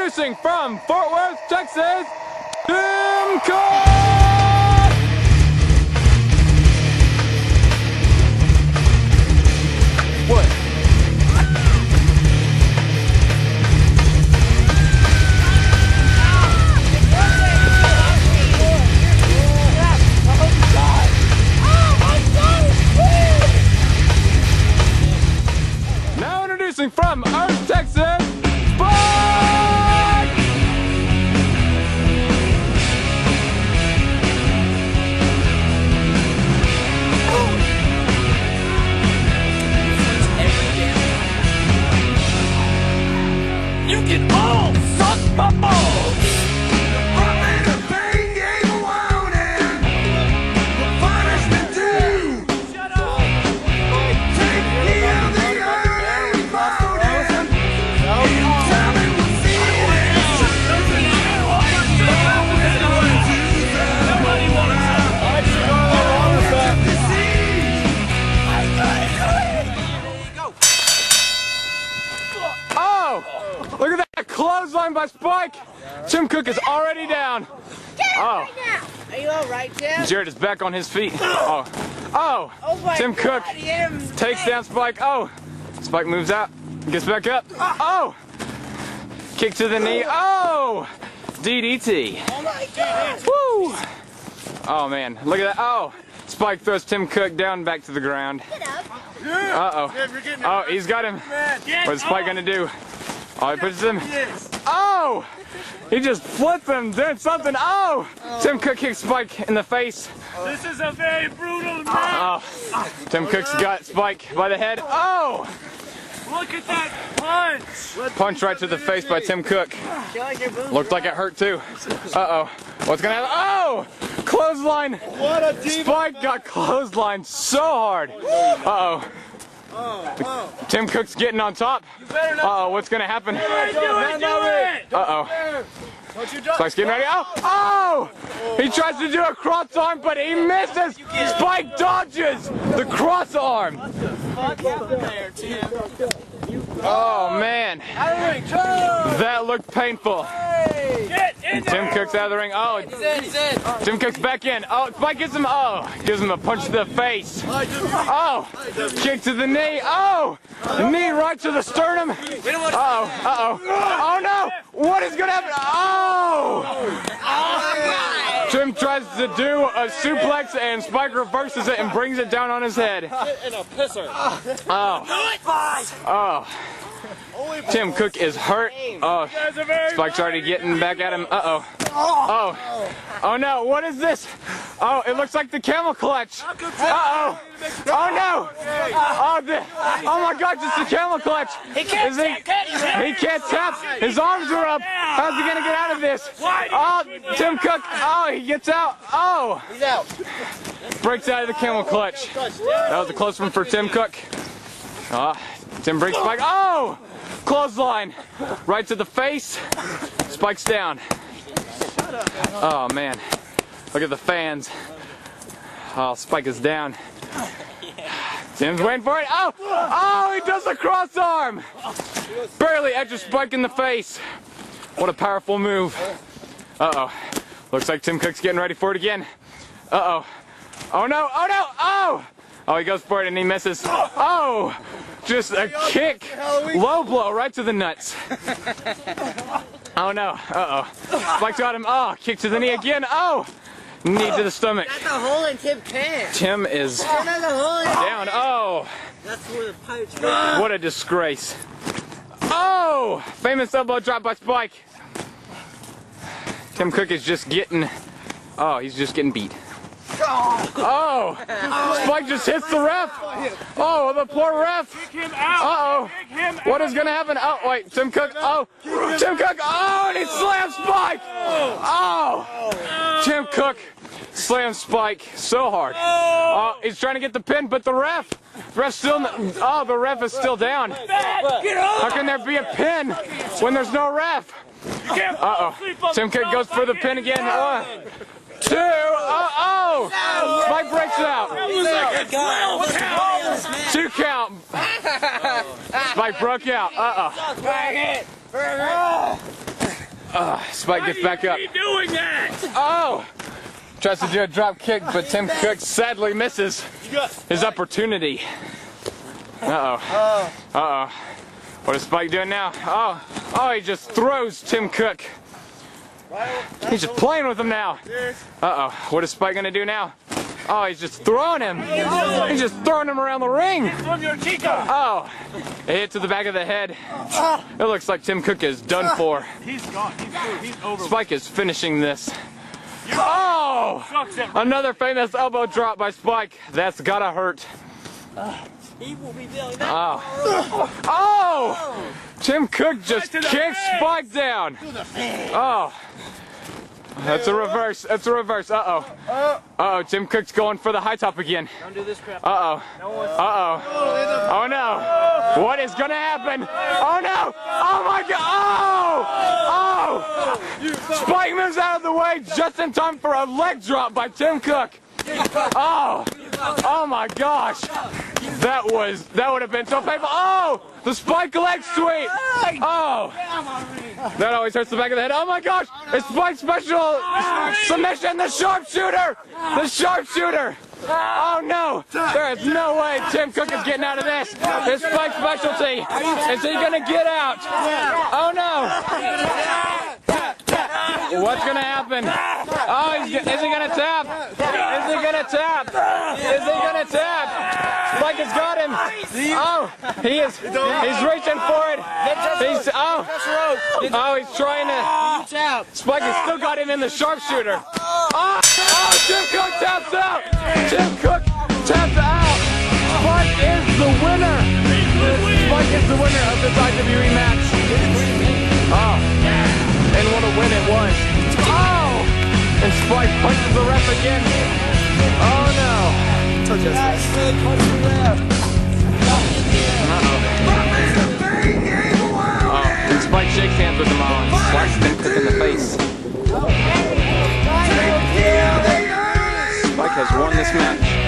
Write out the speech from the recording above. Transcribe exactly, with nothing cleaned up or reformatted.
Introducing from Fort Worth, Texas, Tim Cook! What? Now introducing from Earth, Texas, Spyke! You can all suck my balls! Look at that clothesline by Spyke. Tim Cook is already down. Oh. Are you alright, Tim? Jared is back on his feet. Oh. Oh. Oh Tim God, Cook yeah. takes down Spyke. Oh. Spyke moves out. Gets back up. Oh. Kick to the knee. Oh. D D T. Oh my God. Woo. Oh man. Look at that. Oh. Spyke throws Tim Cook down back to the ground. Uh oh. Oh, he's got him. What's Spyke gonna do? Oh, he pushes him. Oh! He just flipped him, doing something. Oh! Tim Cook kicks Spyke in the face. This is a very brutal match. Oh! Tim Cook's got Spyke by the head. Oh! Look at that punch. Punch right to the face by Tim Cook. Looked like it hurt too. Uh oh. What's gonna happen? Oh! Clothesline! Spyke got clotheslined so hard. Uh oh. Oh, oh. Tim Cook's getting on top. Uh oh, what's gonna happen? Do it, do it, do it. Uh oh. Spike's getting ready. Oh! Oh! He tries to do a cross arm, but he misses. Spyke dodges the cross arm. Oh man, that looked painful. Tim Cook's out of the ring. Oh, Tim Cook's back in. Oh, Spyke gives him. Oh, gives him a punch to the face. Oh, kick to the knee. Oh, knee right to the sternum. Uh oh. Uh oh. Oh no! What is gonna happen? Oh! Tim tries to do a suplex and Spyke reverses it and brings it down on his head. Oh. Oh. Tim Cook is hurt. Oh. Spike's already getting back at him. Uh oh. Oh. Oh no, what is this? Oh, it looks like the camel clutch. Uh oh. Oh no. Oh, the, oh my God, just the camel clutch. He can't he, tap. he can't tap. His arms are up. How's he gonna get out of this? Oh, Tim Cook. Oh, he gets out. Oh. He's out. Breaks out of the camel clutch. That was a close one for Tim Cook. Oh, Tim breaks Spyke. Oh! Clothesline. Right to the face. Spike's down. Oh man. Look at the fans. Oh, Spyke is down. Tim's waiting for it. Oh! Oh, he does the cross arm! Barely edges Spyke in the face. What a powerful move. Uh-oh. Looks like Tim Cook's getting ready for it again. Uh-oh. Oh no! Oh no! Oh! Oh, he goes for it and he misses. Oh! Just a kick. Low blow right to the nuts. Oh no. Uh-oh. Spyke got him. Oh, kick to the knee again. Oh! Knee to the stomach. That's a hole in Tim's pants. Tim is down. Oh! That's where the pipes go. What a disgrace. Oh! Famous elbow drop by Spyke. Tim Cook is just getting... Oh, he's just getting beat. Oh! Spyke just hits the ref! Oh, the poor ref! Uh-oh! What is gonna happen? Oh, wait, Tim Cook, oh! Tim Cook, oh, and he slams Spyke! Oh! Tim Cook slams Spyke so hard. Oh, he's trying to get the pin, but the ref, the ref still, oh, the ref is still down. How can there be a pin when there's no ref? Uh-oh. Tim Cook goes for the pin again. One, two, oh, oh! Spyke breaks out. Two count. Spyke broke out. Uh-oh. Uh, Spyke gets back up. Why are you doing that? Oh! Tries to do a drop kick, but Tim Cook sadly misses his opportunity. Uh-oh. Uh-oh. What is Spyke doing now? Oh, oh, he just throws Tim Cook. He's just playing with him now. Uh-oh. What is Spyke gonna do now? Oh, he's just throwing him. He's just throwing him around the ring. Oh, a hit to the back of the head. It looks like Tim Cook is done for. He's gone. He's through. He's over. Spyke is finishing this. Oh! Another famous elbow drop by Spyke. That's gotta hurt. He will be feeling that. Oh! Oh! Tim Cook just kicks Spyke down. Oh! That's a reverse. That's a reverse. Uh-oh. Uh-oh. Tim Cook's going for the high top again. Don't do this crap. Uh-oh. Uh-oh. Oh, no. What is going to happen? Oh, no. Oh, my God. Oh! Oh! Spyke moves out of the way just in time for a leg drop by Tim Cook. Oh! Oh, my gosh. That was, that would have been so painful. Oh! The Spyke leg sweep. Oh! That always hurts the back of the head. Oh my gosh! It's Spyke's special submission, the sharpshooter! The sharpshooter! Oh no! There is no way Tim Cook is getting out of this! It's Spyke's specialty! Is he gonna get out? Oh no! What's gonna happen? Oh, he's, is he gonna tap? Is he gonna tap? Is he gonna tap? Spyke has got him! Oh! He is, he's reaching for it! He's, oh! Oh, he's trying to... Spyke has still got him in the sharpshooter! Oh! Oh! Tim Cook taps out! Tim Cook taps out! Spyke is the winner! Spyke is the winner of this I W E match! Oh! And what a win it was! Oh! And Spyke punches the ref again! Oh no! Punch the ref! Oh, Spyke shakes hands with him all and slaps Tim Cook in the face. Spyke has won this match.